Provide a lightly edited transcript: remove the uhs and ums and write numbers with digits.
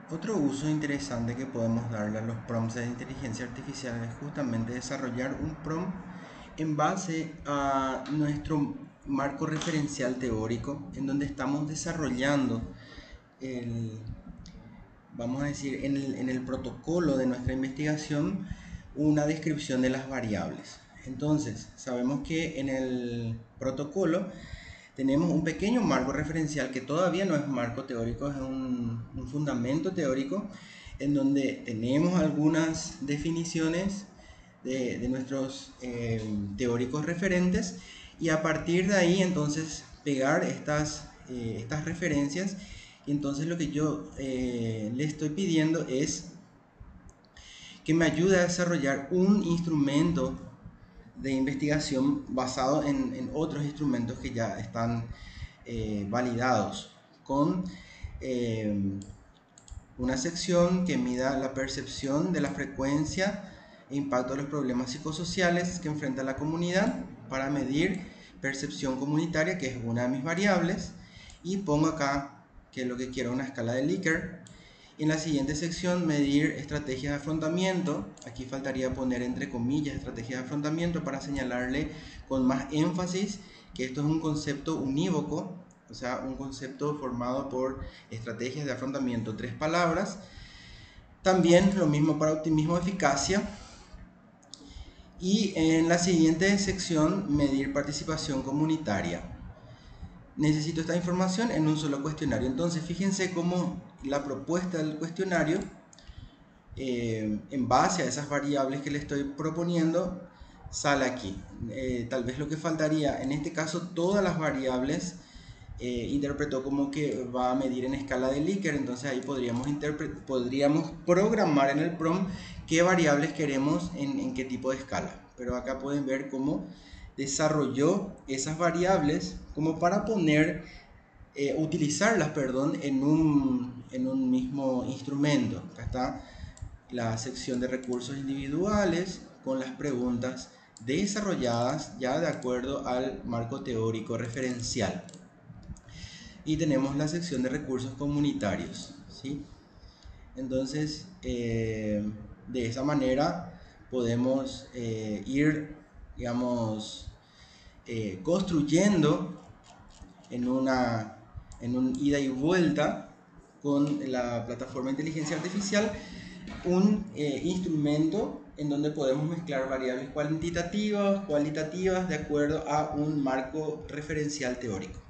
Otro uso interesante que podemos darle a los prompts de inteligencia artificial es justamente desarrollar un prompt en base a nuestro marco referencial teórico, en donde estamos desarrollando el, vamos a decir, en el protocolo de nuestra investigación, una descripción de las variables. Entonces, sabemos que en el protocolo tenemos un pequeño marco referencial que todavía no es marco teórico, es un fundamento teórico, en donde tenemos algunas definiciones de nuestros teóricos referentes, y a partir de ahí entonces pegar estas referencias. Y entonces lo que yo le estoy pidiendo es que me ayude a desarrollar un instrumento de investigación basado en otros instrumentos que ya están validados, con eh, una sección que mida la percepción de la frecuencia e impacto de los problemas psicosociales que enfrenta la comunidad, para medir percepción comunitaria, que es una de mis variables, y pongo acá que lo que quiero, una escala de Likert. En la siguiente sección, medir estrategias de afrontamiento. Aquí faltaría poner entre comillas estrategias de afrontamiento para señalarle con más énfasis que esto es un concepto unívoco, o sea, un concepto formado por estrategias de afrontamiento, 3 palabras. También lo mismo para optimismo, eficacia. Y en la siguiente sección, medir participación comunitaria. Necesito esta información en un solo cuestionario. Entonces, fíjense cómo la propuesta del cuestionario, en base a esas variables que le estoy proponiendo, sale aquí. Tal vez lo que faltaría, en este caso, todas las variables interpretó como que va a medir en escala de Likert. Entonces ahí podríamos programar en el prompt qué variables queremos en qué tipo de escala. Pero acá pueden ver cómo desarrolló esas variables como para utilizarlas, perdón, en un mismo instrumento. Acá está la sección de recursos individuales con las preguntas desarrolladas ya de acuerdo al marco teórico referencial. Y tenemos la sección de recursos comunitarios, ¿sí? Entonces, de esa manera podemos ir, digamos, construyendo en un ida y vuelta con la plataforma de inteligencia artificial un instrumento en donde podemos mezclar variables cuantitativas, cualitativas, de acuerdo a un marco referencial teórico.